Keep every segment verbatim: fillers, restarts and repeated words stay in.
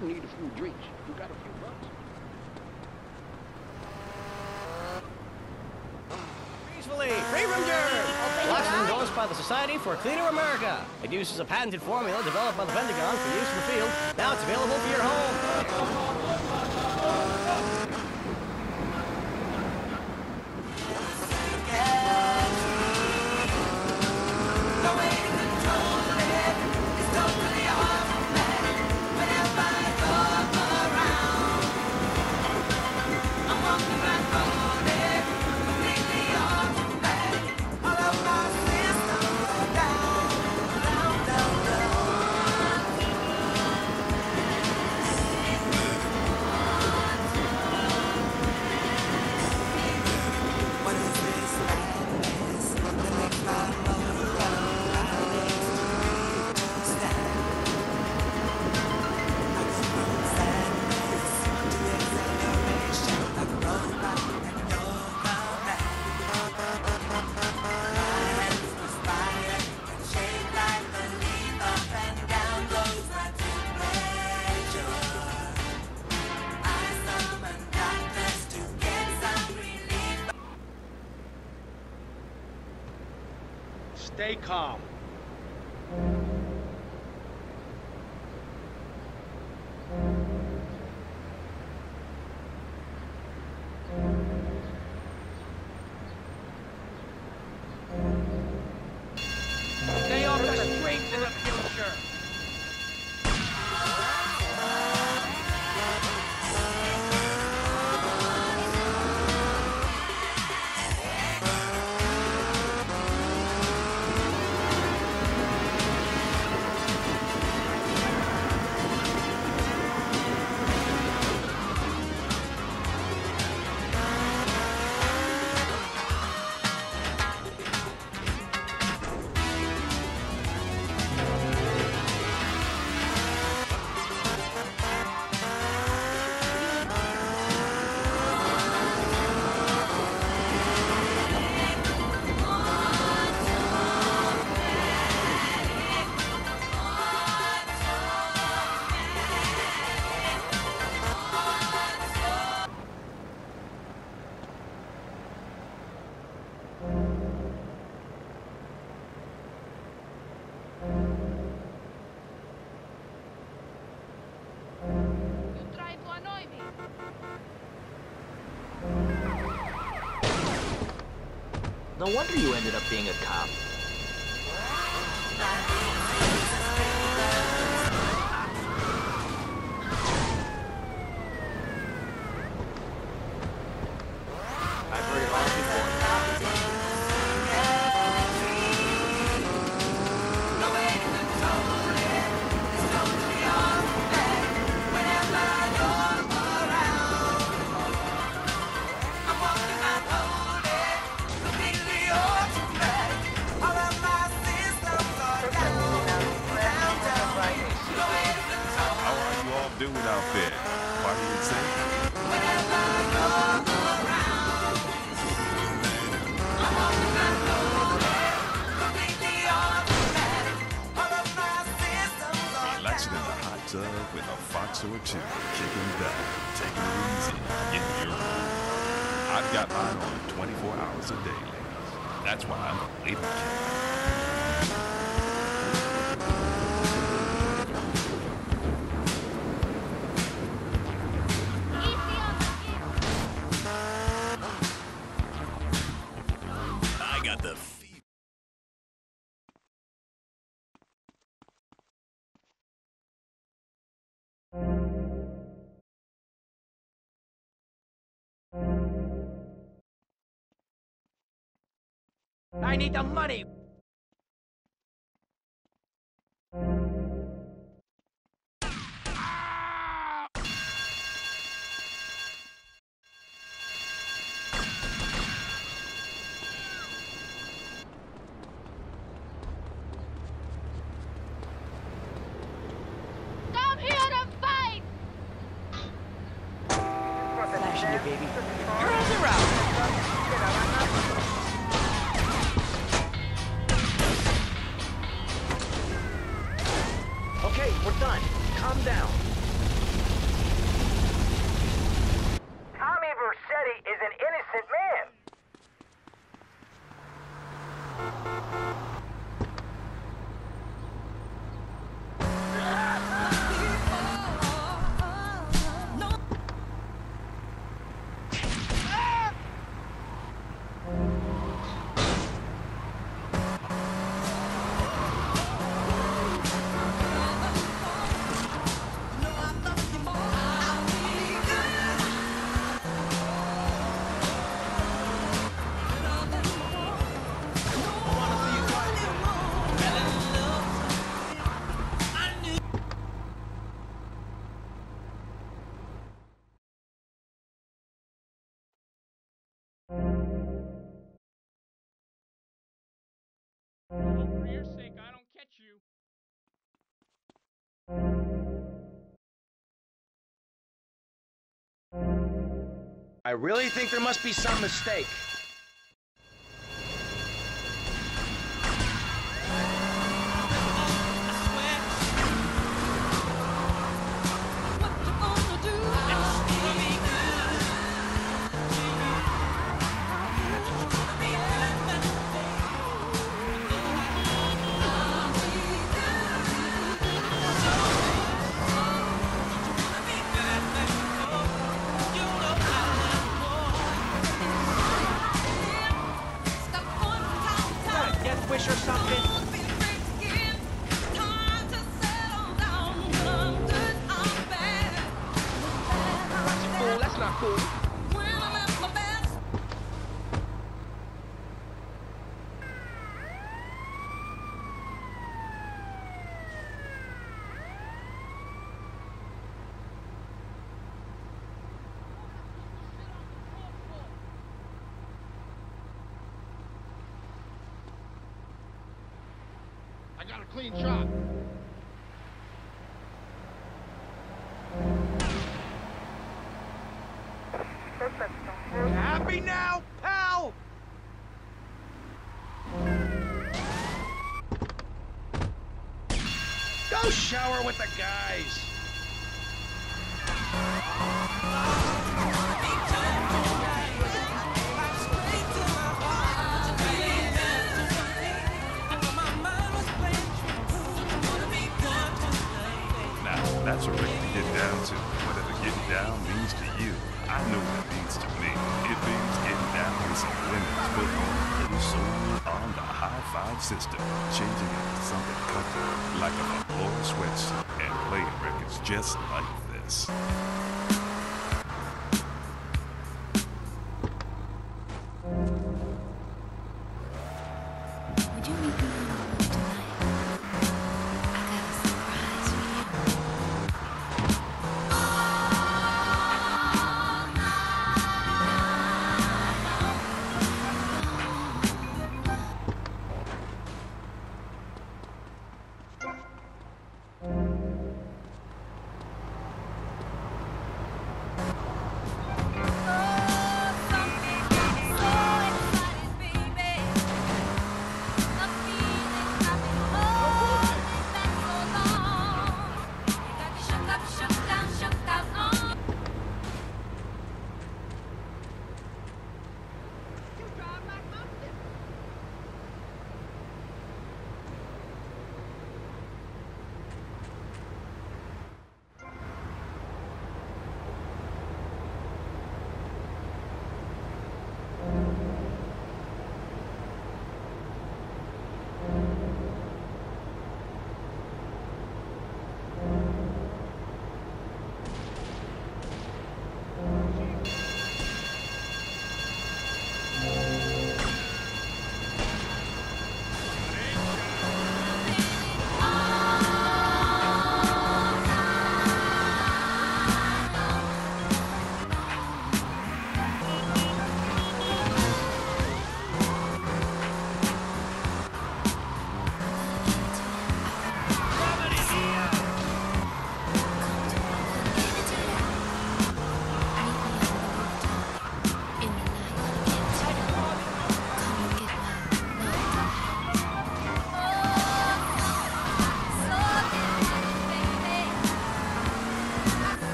I need a few drinks. You got a few bucks? Peacefully, free from germs. Wax is endorsed by the Society for Cleaner America. It uses a patented formula developed by the Pentagon for use in the field. Now it's available for your home. Stay calm. Stay off the streets in the future. No wonder you ended up being a cop. I've heard it all before. Doing out there? Party and sing? Relaxing in the hot tub with a fox or two, kicking back, taking it easy, getting your groove. I've got mine on twenty-four hours a day, ladies. That's why I'm a later kid. I need the money! Come here to fight! Flashing you, baby. Girls are out! Okay, we're done. Calm down. For your sake, I don't catch you. I really think there must be some mistake. Wish or something. Fool, that's not cool. I got a clean shot. Happy now, pal? Go shower with the guys. That's a record to get down to. Whatever getting down means to you, I know what it means to me. It means getting down with some women's foot on and soul on the high five system, changing it to something comfortable like a Florida sweatsuit and playing records just like this. Would you meet me on the boat tonight? I got a surprise for you.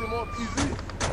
him up easy.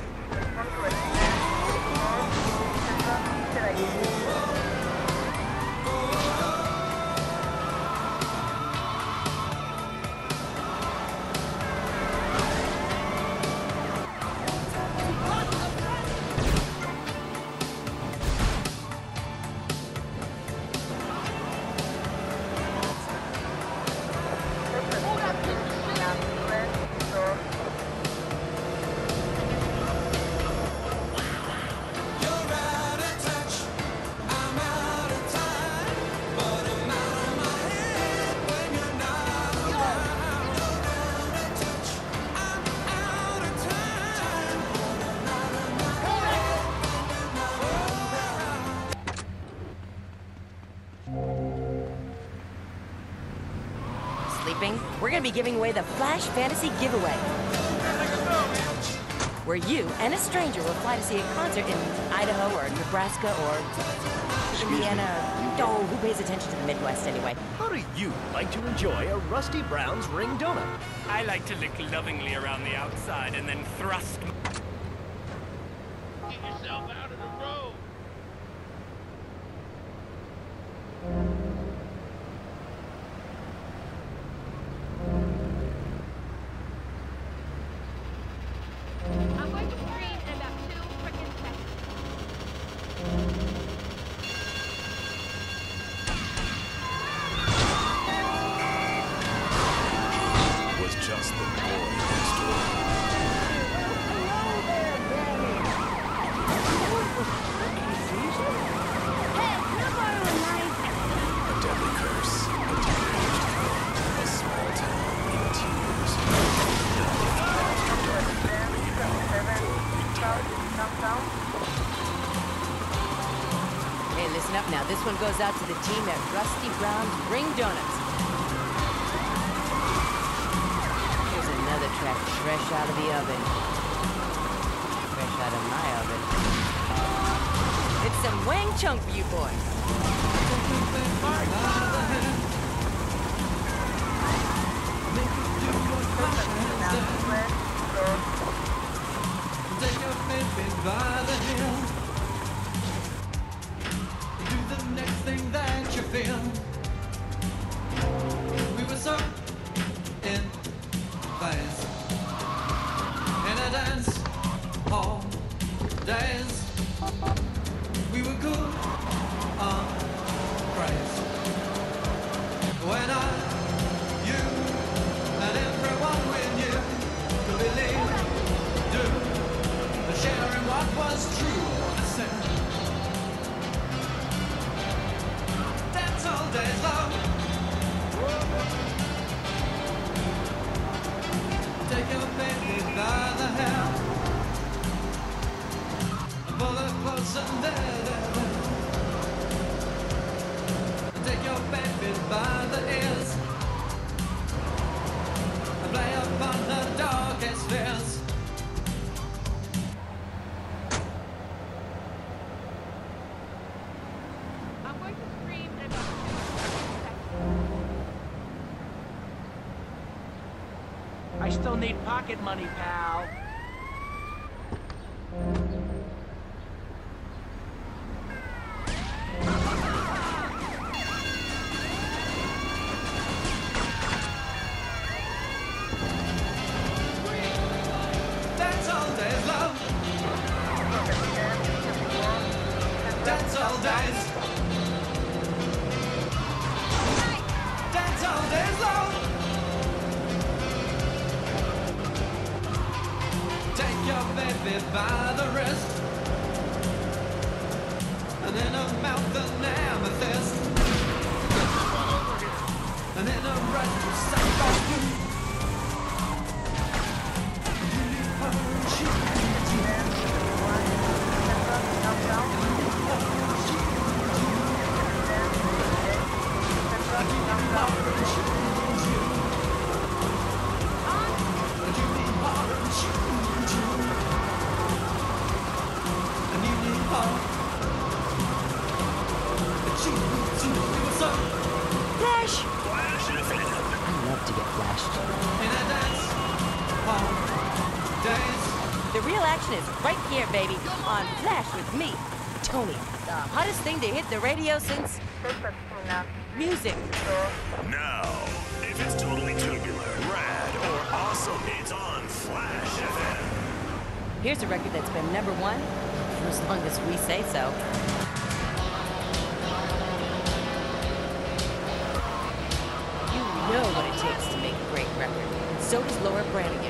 Sleeping? We're gonna be giving away the Flash Fantasy Giveaway, where you and a stranger will fly to see a concert in Idaho or Nebraska or Indiana. Oh, who pays attention to the Midwest anyway? How do you like to enjoy a Rusty Brown's ring donut? I like to lick lovingly around the outside and then thrust. Get yourself out of the road. I'm going to scream in about two frickin' seconds. Was just the boy next door. A deadly curse, a deranged thing, a small town in tears. Hey, listen up now. This one goes out to the team at Rusty Brown's Ring Donuts. Here's another track fresh out of the oven. Fresh out of my oven. It's some Wang Chung for you boys. Take your baby by the heel. Do the next thing that you feel. We were so in phase in a dance all days. We were cool on praise. When I, you, and everyone we knew could believe, do, sharing what was true. Listen, that's all days long. Take your baby by the hair and pull her close and there, there, there. Take your baby by the ears and play upon the darkest fears. I'm going to scream in about two seconds. I still need pocket money, pal. That's all days, love. That's all days. That's all days, love. Take your baby by the wrist, and in her mouth an amethyst, and in her breast a sapphire blue. You need her and she needs you. Flash! I love to get flashed. The real action is right here, baby, on Flash with me, Tony. The hottest thing to hit the radio since music. Now, if it's totally tubular, rad, or awesome, it's on Flash F M. Here's a record that's been number one for as long as we say so. You know what it takes to make a great record, and so does Laura Branigan.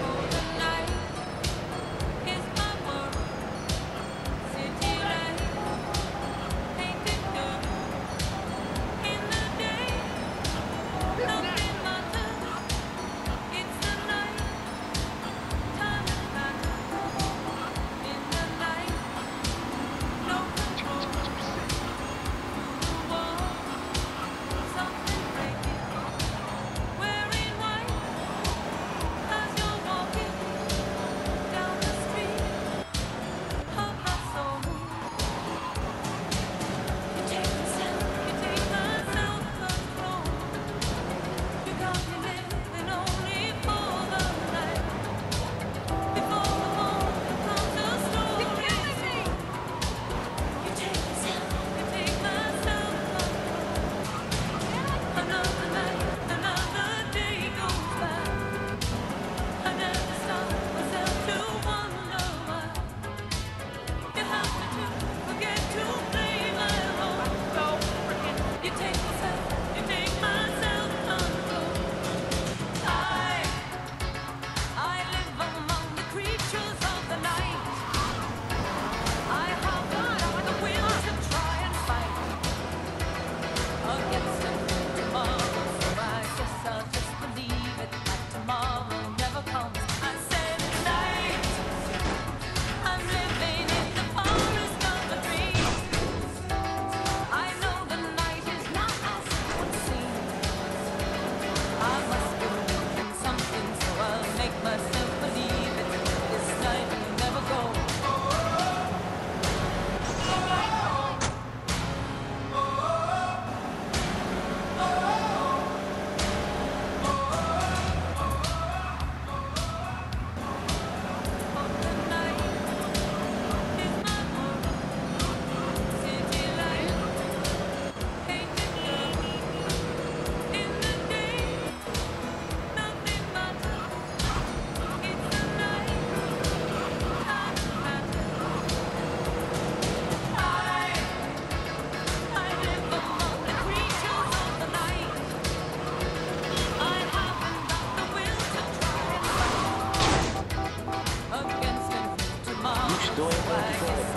Doing what